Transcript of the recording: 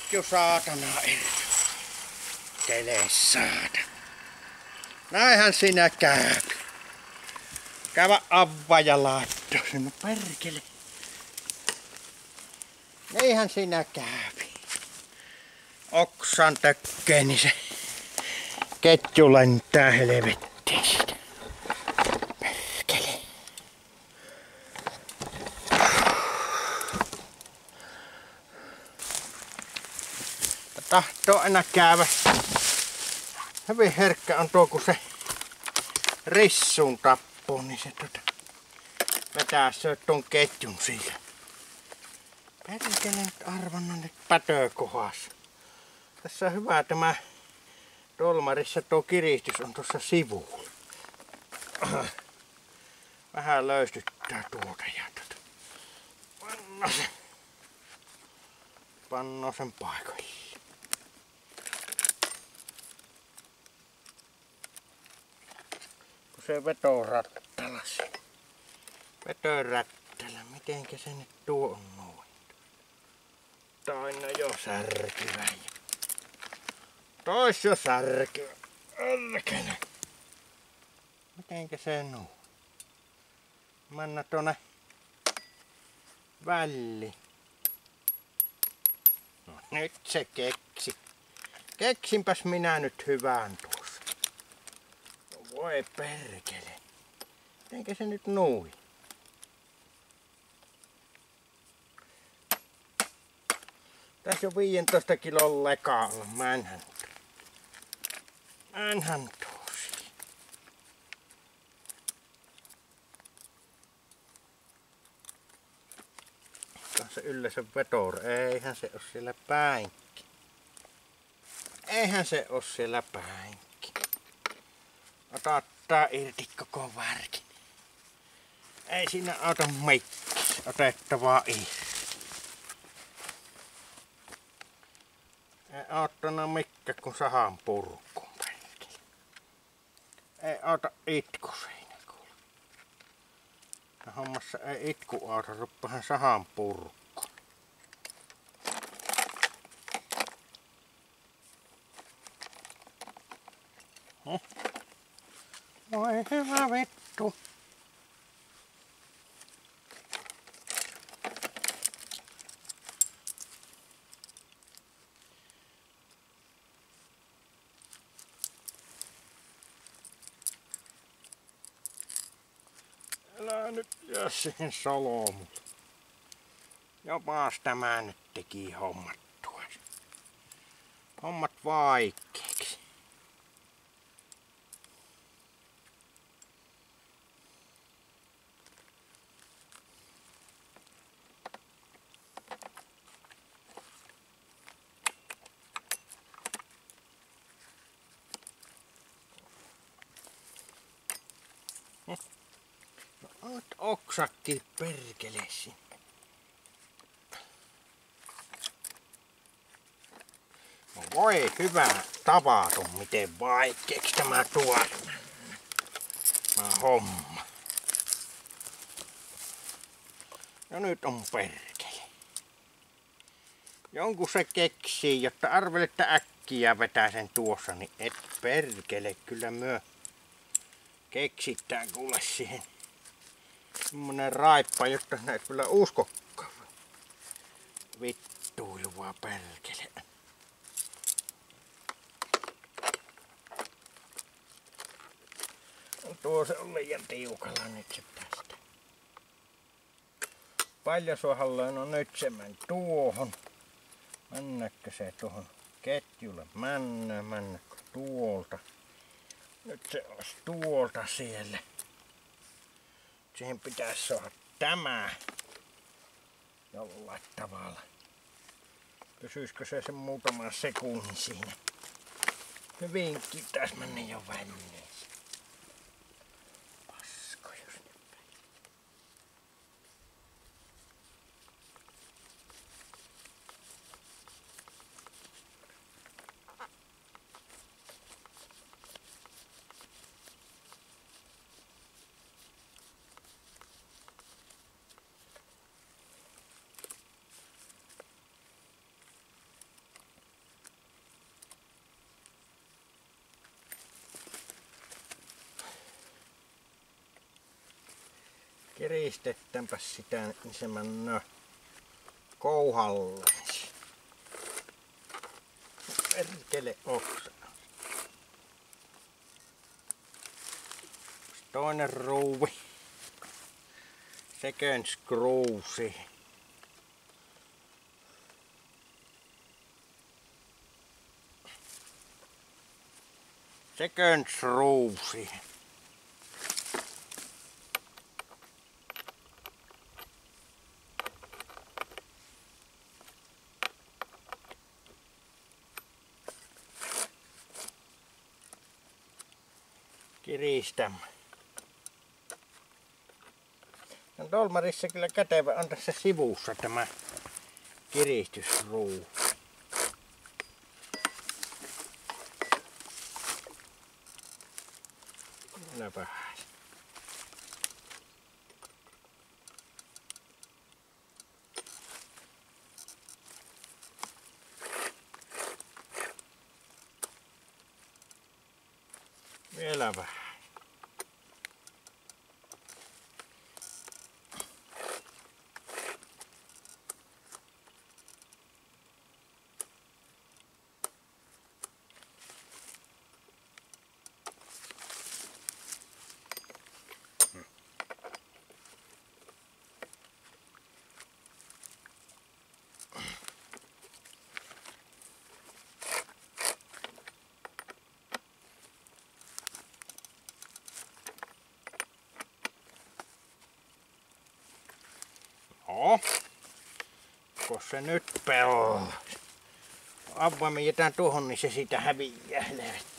ketju saatana irti. Tele saatana. Näinhän sinä käy. Kävä avva ja laitto sinne perkele. Niinhän sinä käy. Oksan tökkeen, niin se ketju lentää helvettiin sitä. Perkele. Tahtoo enää käydä. Hyvin herkkä on tuo, kun se rissuun tappoo, niin se vetää tuon ketjun siitä. Perkele nyt arvonnan nyt pätöö kohdassa. Tässä on hyvä tämä Dolmarissa tuo kiristys on tuossa sivulla. Vähän löystyttää tuota ja Pannoo sen paikoille. Kun se vetorattala se. Vetorattala, mitenkä se nyt tuo on noin? Toina jo särkyvä. Tois jo särkyvä. Älkänä. Mitenkä se noin? Mennä tuonne väliin. No nyt se keksi. Keksinpäs minä nyt hyvän tuossa. No voi perkele. Mitenkä se nyt noin? Tässä on 15 kilon lekalla. Mä enhän tuosi. Tässä yllä se vetor. Eihän se oo siellä päinkki. Eihän se oo siellä päinkki. Otattaa irti koko värkin. Ei siinä auta mikkis. Otettavaa irti. Ei auttanut mikään kun sahan purkkuun perkele. Ei auta itku siinä kuule. Ja hommassa ei itku auta, ruppahan sahan purkkuun. Voi hyvä vittu. Älä nyt jää siihen solmulle. Jopas tämä nyt teki hommat tuossa. Hommat vaikeeksi. Oot oksakki perkele sinne. No voi hyvä tavaton, miten vaikeeksi tämä tämä homma. Ja nyt on perkele. Jonkun se keksii, jotta arvelette äkkiä vetää sen tuossa, niin et perkele kyllä myö keksittää kuule siihen. Semmonen raippa, jotta sinä et kyllä uskokkaan. Vittuilua perkele. Tuo se on liian tiukalla nyt se tästä. Paljasvahalla on nyt se meni tuohon. Mennäkö se tuohon ketjulle? Mennäkö tuolta? Nyt se olisi tuolta siellä. Siihen pitäisi saada tämä jollain tavalla. Pysyisikö se sen muutaman sekunnin siinä? Hyvinkin täsmänne jo väliin. Pasko jos nyt päin. Kiristetäänpäs sitä niin se mennään kouhalle. Perkele oksa. Toinen ruuvi. Second screw siihen. Second screw siihen. Kiristämme. No Dolmarissa kyllä kätevä on tässä sivussa tämä kiristysruu. Vielä vähän. Vielä vähän. No, kun se nyt pelaa. Avaimen jätän tuohon, niin se siitä häviää.